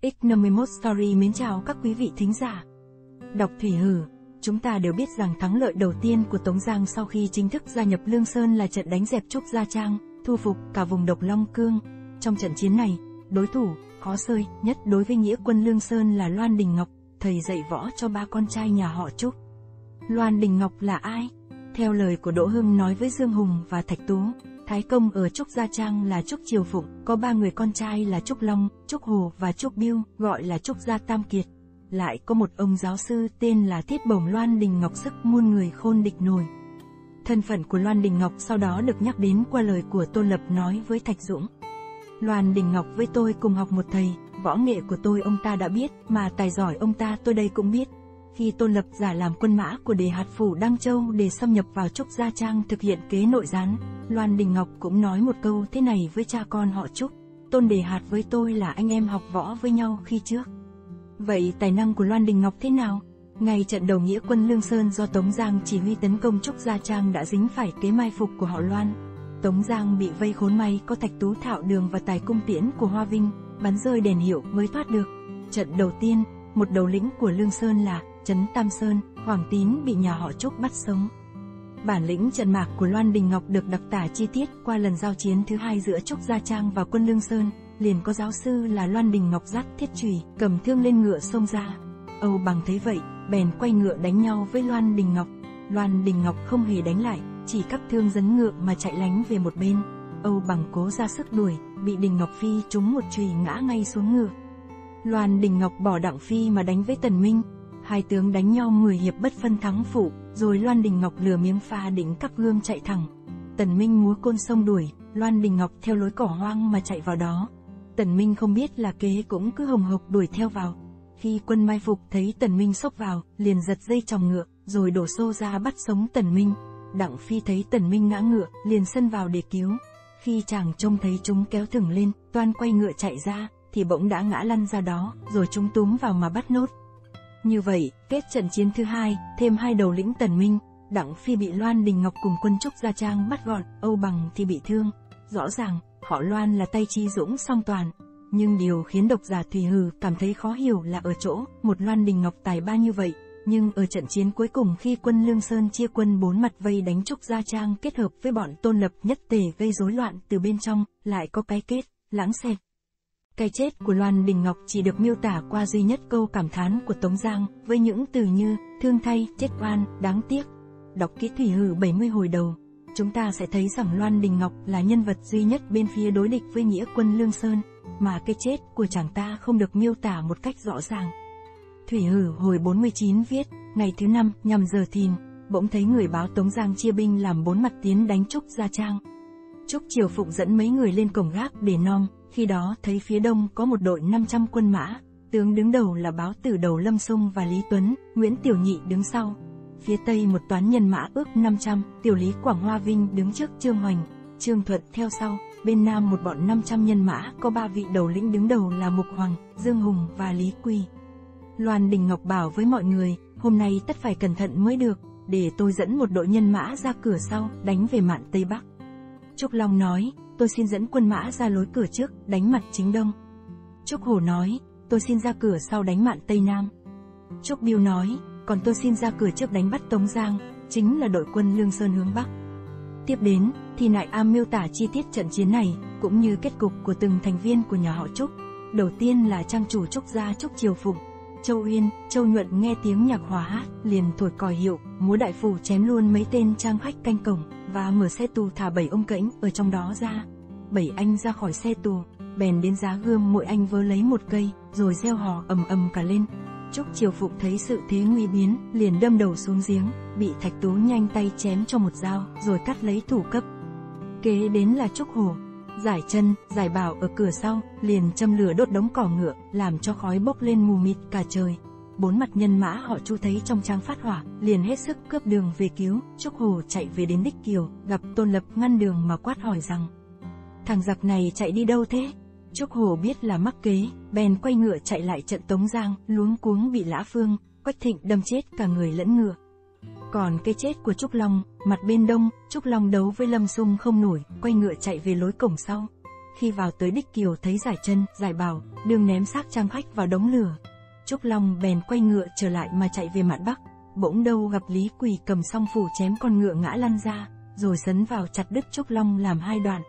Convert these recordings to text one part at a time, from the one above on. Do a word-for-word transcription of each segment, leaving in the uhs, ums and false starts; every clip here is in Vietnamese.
ích năm mươi mốt Story mến chào các quý vị thính giả. Đọc Thủy Hử, chúng ta đều biết rằng thắng lợi đầu tiên của Tống Giang sau khi chính thức gia nhập Lương Sơn là trận đánh dẹp Trúc Gia Trang, thu phục cả vùng độc Long Cương. Trong trận chiến này, đối thủ khó xơi nhất đối với nghĩa quân Lương Sơn là Loan Đình Ngọc, thầy dạy võ cho ba con trai nhà họ Trúc. Loan Đình Ngọc là ai? Theo lời của Đỗ Hưng nói với Dương Hùng và Thạch Tú, Thái Công ở Trúc Gia Trang là Trúc Triều Phụng, có ba người con trai là Trúc Long, Trúc Hồ và Trúc Biêu, gọi là Trúc Gia Tam Kiệt. Lại có một ông giáo sư tên là Thiết Bổng Loan Đình Ngọc sức muôn người khôn địch nổi. Thân phận của Loan Đình Ngọc sau đó được nhắc đến qua lời của Tôn Lập nói với Thạch Dũng. Loan Đình Ngọc với tôi cùng học một thầy, võ nghệ của tôi ông ta đã biết, mà tài giỏi ông ta tôi đây cũng biết. Khi Tôn Lập giả làm quân mã của Đề Hạt phủ Đăng Châu để xâm nhập vào Trúc Gia Trang thực hiện kế nội gián, Loan Đình Ngọc cũng nói một câu thế này với cha con họ Trúc: Tôn Đề Hạt với tôi là anh em học võ với nhau khi trước. Vậy tài năng của Loan Đình Ngọc thế nào? Ngay trận đầu nghĩa quân Lương Sơn do Tống Giang chỉ huy tấn công Trúc Gia Trang đã dính phải kế mai phục của họ Loan. Tống Giang bị vây khốn, may có Thạch Tú Thạo Đường và tài cung tiễn của Hoa Vinh bắn rơi đèn hiệu mới thoát được. Trận đầu tiên, một đầu lĩnh của Lương Sơn là Trấn Tam Sơn, Hoàng Tín bị nhà họ Trúc bắt sống. Bản lĩnh trận mạc của Loan Đình Ngọc được đặc tả chi tiết qua lần giao chiến thứ hai giữa Trúc Gia Trang và quân Lương Sơn. Liền có giáo sư là Loan Đình Ngọc dắt thiết chùy, cầm thương lên ngựa xông ra. Âu Bằng thấy vậy, bèn quay ngựa đánh nhau với Loan Đình Ngọc. Loan Đình Ngọc không hề đánh lại, chỉ cắp thương dẫn ngựa mà chạy lánh về một bên. Âu Bằng cố ra sức đuổi, bị Đình Ngọc Phi trúng một chùy ngã ngay xuống ngựa. Loan Đình Ngọc bỏ Đặng Phi mà đánh với Tần Minh. Hai tướng đánh nhau mười hiệp bất phân thắng phụ, rồi Loan Đình Ngọc lừa miếng pha định cắp gươm chạy thẳng. Tần Minh múa côn sông đuổi, Loan Đình Ngọc theo lối cỏ hoang mà chạy vào đó. Tần Minh không biết là kế cũng cứ hồng hộc đuổi theo vào. Khi quân mai phục thấy Tần Minh xốc vào, liền giật dây chòng ngựa, rồi đổ xô ra bắt sống Tần Minh. Đặng Phi thấy Tần Minh ngã ngựa, liền xân vào để cứu. Khi chàng trông thấy chúng kéo thừng lên, toan quay ngựa chạy ra, thì bỗng đã ngã lăn ra đó, rồi chúng túm vào mà bắt nốt. Như vậy, kết trận chiến thứ hai, thêm hai đầu lĩnh Tần Minh, Đặng Phi bị Loan Đình Ngọc cùng quân Trúc Gia Trang bắt gọn, Âu Bằng thì bị thương. Rõ ràng, họ Loan là tay chi dũng song toàn. Nhưng điều khiến độc giả Thủy Hử cảm thấy khó hiểu là ở chỗ, một Loan Đình Ngọc tài ba như vậy, nhưng ở trận chiến cuối cùng khi quân Lương Sơn chia quân bốn mặt vây đánh Trúc Gia Trang kết hợp với bọn Tôn Lập nhất tề gây rối loạn từ bên trong, lại có cái kết lãng xẹt. Cái chết của Loan Đình Ngọc chỉ được miêu tả qua duy nhất câu cảm thán của Tống Giang, với những từ như thương thay, chết oan, đáng tiếc. Đọc kỹ Thủy Hử bảy mươi hồi đầu, chúng ta sẽ thấy rằng Loan Đình Ngọc là nhân vật duy nhất bên phía đối địch với nghĩa quân Lương Sơn, mà cái chết của chàng ta không được miêu tả một cách rõ ràng. Thủy Hử hồi bốn mươi chín viết, ngày thứ năm, nhằm giờ thìn, bỗng thấy người báo Tống Giang chia binh làm bốn mặt tiến đánh Trúc Gia Trang. Trúc Triều Phụng dẫn mấy người lên cổng gác để nom, khi đó thấy phía đông có một đội năm trăm quân mã, tướng đứng đầu là Báo Tử Đầu Lâm Sung và Lý Tuấn, Nguyễn Tiểu Nhị đứng sau. Phía tây một toán nhân mã ước năm trăm, Tiểu Lý Quảng Hoa Vinh đứng trước Trương Hoành, Trương Thuận theo sau. Bên nam một bọn năm trăm nhân mã có ba vị đầu lĩnh đứng đầu là Mục Hoàng, Dương Hùng và Lý Quy. Loan Đình Ngọc bảo với mọi người, hôm nay tất phải cẩn thận mới được, để tôi dẫn một đội nhân mã ra cửa sau, đánh về mạn Tây Bắc. Trúc Long nói, tôi xin dẫn quân mã ra lối cửa trước, đánh mặt chính đông. Trúc Hổ nói, tôi xin ra cửa sau đánh mạn Tây Nam. Trúc Biêu nói, còn tôi xin ra cửa trước đánh bắt Tống Giang, chính là đội quân Lương Sơn hướng Bắc. Tiếp đến, thì Nại Am miêu tả chi tiết trận chiến này, cũng như kết cục của từng thành viên của nhà họ Trúc. Đầu tiên là trang chủ Trúc Gia Trúc Triều Phụng. Châu Uyên, Châu Nhuận nghe tiếng nhạc hòa hát, liền thổi còi hiệu, múa đại phủ chém luôn mấy tên trang khách canh cổng, và mở xe tù thả bảy ông cãnh ở trong đó ra. Bảy anh ra khỏi xe tù, bèn đến giá gươm mỗi anh vớ lấy một cây, rồi reo hò ầm ầm cả lên. Trúc Triều Phụng thấy sự thế nguy biến, liền đâm đầu xuống giếng, bị Thạch Tú nhanh tay chém cho một dao, rồi cắt lấy thủ cấp. Kế đến là Trúc Hổ, Giải Chân, Giải Bảo ở cửa sau, liền châm lửa đốt đống cỏ ngựa, làm cho khói bốc lên mù mịt cả trời. Bốn mặt nhân mã họ Chu thấy trong tráng phát hỏa, liền hết sức cướp đường về cứu. Trúc Hổ chạy về đến Đích Kiều, gặp Tôn Lập ngăn đường mà quát hỏi rằng: thằng giặc này chạy đi đâu thế? Trúc Hổ biết là mắc kế, bèn quay ngựa chạy lại trận Tống Giang, luống cuống bị Lã Phương, Quách Thịnh đâm chết cả người lẫn ngựa. Còn cái chết của Trúc Long, mặt bên đông, Trúc Long đấu với Lâm Sung không nổi, quay ngựa chạy về lối cổng sau. Khi vào tới đích kiều thấy Giải Chân, Giải Bảo đương ném xác Trang Khách vào đống lửa. Trúc Long bèn quay ngựa trở lại mà chạy về mạn Bắc. Bỗng đâu gặp Lý Quỳ cầm song phủ chém con ngựa ngã lăn ra, rồi sấn vào chặt đứt Trúc Long làm hai đoạn.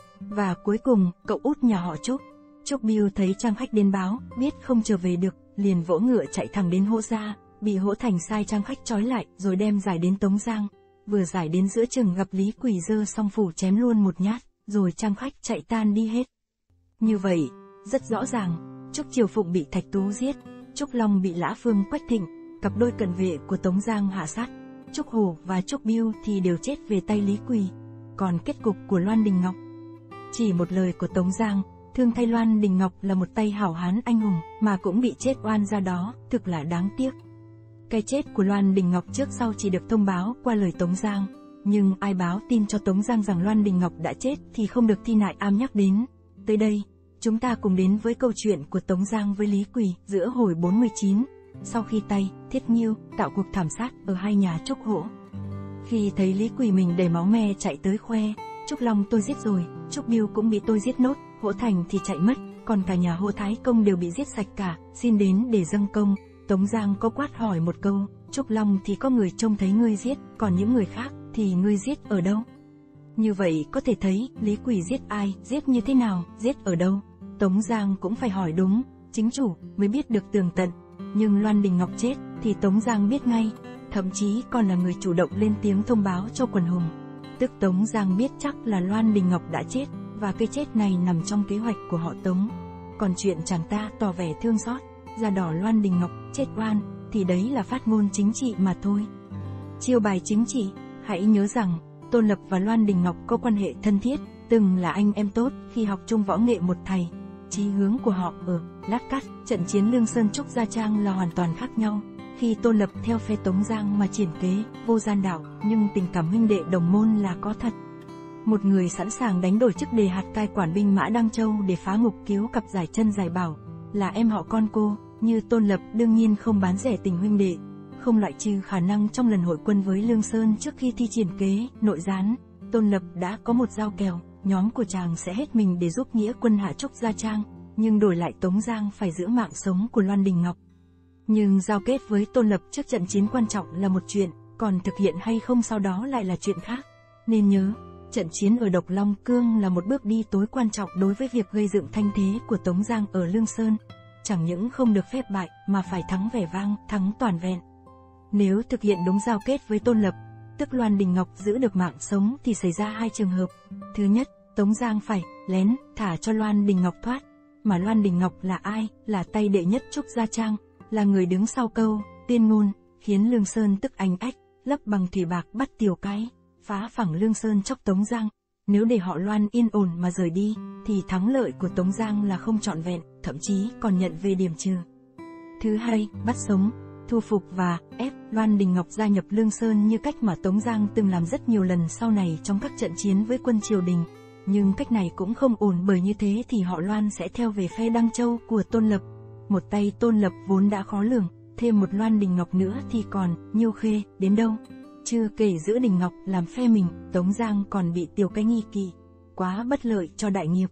Và cuối cùng, cậu út nhà họ Trúc, Trúc Biêu thấy Trang Khách đến báo, biết không trở về được, liền vỗ ngựa chạy thẳng đến Hỗ gia, bị Hỗ Thành sai Trang Khách trói lại rồi đem giải đến Tống Giang. Vừa giải đến giữa chừng gặp Lý Quỳ giơ song phủ chém luôn một nhát, rồi Trang Khách chạy tan đi hết. Như vậy, rất rõ ràng, Trúc Triều Phụng bị Thạch Tú giết, Trúc Long bị Lã Phương Quách Thịnh, cặp đôi cận vệ của Tống Giang hạ sát, Trúc Hổ và Trúc Biêu thì đều chết về tay Lý Quỳ. Còn kết cục của Loan Đình Ngọc, chỉ một lời của Tống Giang, thương thay Loan Đình Ngọc là một tay hảo hán anh hùng, mà cũng bị chết oan ra đó, thực là đáng tiếc. Cái chết của Loan Đình Ngọc trước sau chỉ được thông báo qua lời Tống Giang, nhưng ai báo tin cho Tống Giang rằng Loan Đình Ngọc đã chết thì không được Thi Nại Am nhắc đến. Tới đây, chúng ta cùng đến với câu chuyện của Tống Giang với Lý Quỳ giữa hồi bốn mươi chín, sau khi Tay, Thiết Nghiêu tạo cuộc thảm sát ở hai nhà Trúc Hỗ. Khi thấy Lý Quỳ mình đầy máu me chạy tới khoe, Trúc Long tôi giết rồi, Trúc Biêu cũng bị tôi giết nốt, Hỗ Thành thì chạy mất, còn cả nhà Hỗ Thái Công đều bị giết sạch cả, xin đến để dâng công. Tống Giang có quát hỏi một câu, Trúc Long thì có người trông thấy ngươi giết, còn những người khác thì ngươi giết ở đâu? Như vậy có thể thấy, Lý Quỳ giết ai, giết như thế nào, giết ở đâu? Tống Giang cũng phải hỏi đúng, chính chủ mới biết được tường tận. Nhưng Loan Đình Ngọc chết thì Tống Giang biết ngay, thậm chí còn là người chủ động lên tiếng thông báo cho quần hùng. Tức Tống Giang biết chắc là Loan Đình Ngọc đã chết, và cái chết này nằm trong kế hoạch của họ Tống. Còn chuyện chàng ta tỏ vẻ thương xót, da đỏ Loan Đình Ngọc chết oan, thì đấy là phát ngôn chính trị mà thôi. Chiêu bài chính trị, hãy nhớ rằng, Tôn Lập và Loan Đình Ngọc có quan hệ thân thiết, từng là anh em tốt khi học chung võ nghệ một thầy. Chí hướng của họ ở Lát Cắt, trận chiến Lương Sơn Trúc Gia Trang là hoàn toàn khác nhau. Khi Tôn Lập theo phe Tống Giang mà triển kế, vô gian đạo, nhưng tình cảm huynh đệ đồng môn là có thật. Một người sẵn sàng đánh đổi chức đề hạt cai quản binh mã Đăng Châu để phá ngục cứu cặp Giải Chân Giải Bảo, là em họ con cô, như Tôn Lập đương nhiên không bán rẻ tình huynh đệ. Không loại trừ khả năng trong lần hội quân với Lương Sơn trước khi thi triển kế, nội gián, Tôn Lập đã có một giao kèo, nhóm của chàng sẽ hết mình để giúp nghĩa quân hạ Trúc Gia Trang, nhưng đổi lại Tống Giang phải giữ mạng sống của Loan Đình Ngọc. Nhưng giao kết với Tôn Lập trước trận chiến quan trọng là một chuyện, còn thực hiện hay không sau đó lại là chuyện khác. Nên nhớ, trận chiến ở Độc Long Cương là một bước đi tối quan trọng đối với việc gây dựng thanh thế của Tống Giang ở Lương Sơn. Chẳng những không được phép bại, mà phải thắng vẻ vang, thắng toàn vẹn. Nếu thực hiện đúng giao kết với Tôn Lập, tức Loan Đình Ngọc giữ được mạng sống thì xảy ra hai trường hợp. Thứ nhất, Tống Giang phải lén thả cho Loan Đình Ngọc thoát. Mà Loan Đình Ngọc là ai? Là tay đệ nhất Trúc Gia Trang, là người đứng sau câu tuyên ngôn, khiến Lương Sơn tức anh ách, lấp bằng thủy bạc bắt tiểu cái, phá phẳng Lương Sơn chóc Tống Giang. Nếu để họ Loan yên ổn mà rời đi, thì thắng lợi của Tống Giang là không trọn vẹn, thậm chí còn nhận về điểm trừ. Thứ hai, bắt sống, thu phục và ép Loan Đình Ngọc gia nhập Lương Sơn như cách mà Tống Giang từng làm rất nhiều lần sau này trong các trận chiến với quân triều đình. Nhưng cách này cũng không ổn, bởi như thế thì họ Loan sẽ theo về phe Đăng Châu của Tôn Lập. Một tay Tôn Lập vốn đã khó lường, thêm một Loan Đình Ngọc nữa thì còn Nhiêu Khê đến đâu. Chưa kể giữa Đình Ngọc làm phe mình, Tống Giang còn bị tiểu cái nghi kỵ, quá bất lợi cho đại nghiệp.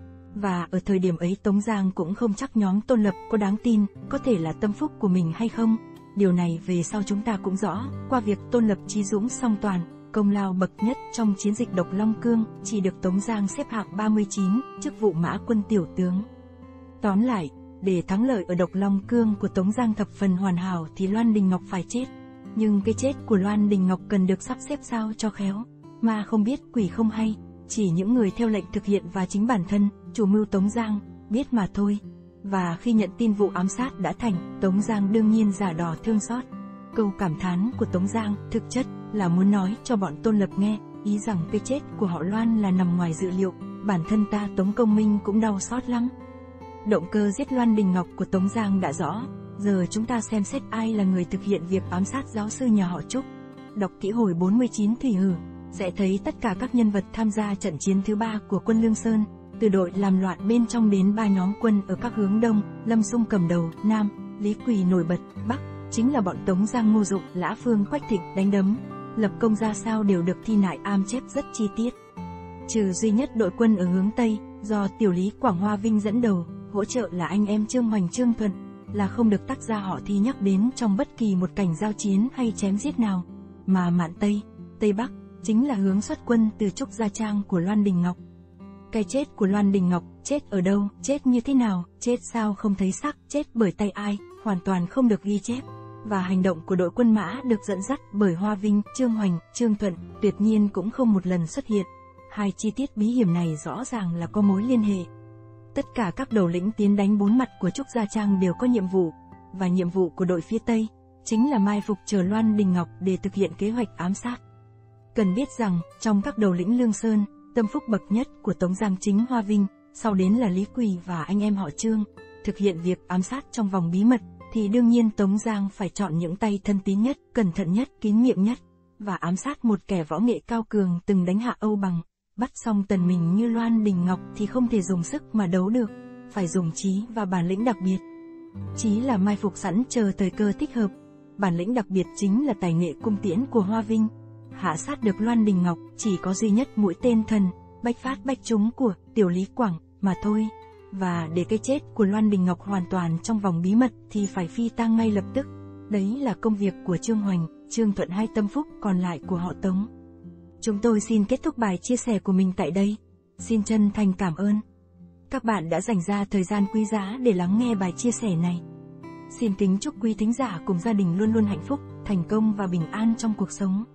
Và ở thời điểm ấy Tống Giang cũng không chắc nhóm Tôn Lập có đáng tin, có thể là tâm phúc của mình hay không. Điều này về sau chúng ta cũng rõ, qua việc Tôn Lập trí dũng song toàn, công lao bậc nhất trong chiến dịch Độc Long Cương, chỉ được Tống Giang xếp hạng ba mươi chín, chức vụ mã quân tiểu tướng. Tóm lại, để thắng lợi ở Độc Long Cương của Tống Giang thập phần hoàn hảo thì Loan Đình Ngọc phải chết. Nhưng cái chết của Loan Đình Ngọc cần được sắp xếp sao cho khéo, mà không biết quỷ không hay, chỉ những người theo lệnh thực hiện và chính bản thân, chủ mưu Tống Giang, biết mà thôi. Và khi nhận tin vụ ám sát đã thành, Tống Giang đương nhiên giả đò thương xót. Câu cảm thán của Tống Giang thực chất là muốn nói cho bọn Tôn Lập nghe, ý rằng cái chết của họ Loan là nằm ngoài dự liệu, bản thân ta Tống Công Minh cũng đau xót lắm. Động cơ giết Loan Đình Ngọc của Tống Giang đã rõ, giờ chúng ta xem xét ai là người thực hiện việc ám sát giáo sư nhà họ Trúc. Đọc kỹ hồi bốn mươi chín Thủy Hử, sẽ thấy tất cả các nhân vật tham gia trận chiến thứ ba của quân Lương Sơn, từ đội làm loạn bên trong đến ba nhóm quân ở các hướng Đông, Lâm Xung cầm đầu, Nam, Lý Quỳ nổi bật, Bắc, chính là bọn Tống Giang Ngô Dụng, Lã Phương Quách Thịnh đánh đấm, lập công ra sao đều được Thi Nại Am chép rất chi tiết. Trừ duy nhất đội quân ở hướng Tây, do tiểu lý Quảng Hoa Vinh dẫn đầu, hỗ trợ là anh em Trương Hoành Trương Thuận, là không được tác gia họ Thi nhắc đến trong bất kỳ một cảnh giao chiến hay chém giết nào, mà mạn Tây, Tây Bắc, chính là hướng xuất quân từ Trúc Gia Trang của Loan Đình Ngọc. Cái chết của Loan Đình Ngọc, chết ở đâu, chết như thế nào, chết sao không thấy xác, chết bởi tay ai, hoàn toàn không được ghi chép. Và hành động của đội quân mã được dẫn dắt bởi Hoa Vinh, Trương Hoành, Trương Thuận, tuyệt nhiên cũng không một lần xuất hiện. Hai chi tiết bí hiểm này rõ ràng là có mối liên hệ. Tất cả các đầu lĩnh tiến đánh bốn mặt của Trúc Gia Trang đều có nhiệm vụ, và nhiệm vụ của đội phía Tây chính là mai phục chờ Loan Đình Ngọc để thực hiện kế hoạch ám sát. Cần biết rằng, trong các đầu lĩnh Lương Sơn, tâm phúc bậc nhất của Tống Giang chính Hoa Vinh, sau đến là Lý Quỳ và anh em họ Trương. Thực hiện việc ám sát trong vòng bí mật, thì đương nhiên Tống Giang phải chọn những tay thân tín nhất, cẩn thận nhất, kín miệng nhất, và ám sát một kẻ võ nghệ cao cường từng đánh hạ Âu Bằng. Bắt xong tần mình như Loan Đình Ngọc thì không thể dùng sức mà đấu được, phải dùng trí và bản lĩnh đặc biệt. Trí là mai phục sẵn chờ thời cơ thích hợp, bản lĩnh đặc biệt chính là tài nghệ cung tiễn của Hoa Vinh. Hạ sát được Loan Đình Ngọc chỉ có duy nhất mũi tên thần, bách phát bách trúng của tiểu lý Quảng mà thôi. Và để cái chết của Loan Đình Ngọc hoàn toàn trong vòng bí mật thì phải phi tang ngay lập tức. Đấy là công việc của Trương Hoành, Trương Thuận hai tâm phúc còn lại của họ Tống. Chúng tôi xin kết thúc bài chia sẻ của mình tại đây. Xin chân thành cảm ơn các bạn đã dành ra thời gian quý giá để lắng nghe bài chia sẻ này. Xin kính chúc quý thính giả cùng gia đình luôn luôn hạnh phúc, thành công và bình an trong cuộc sống.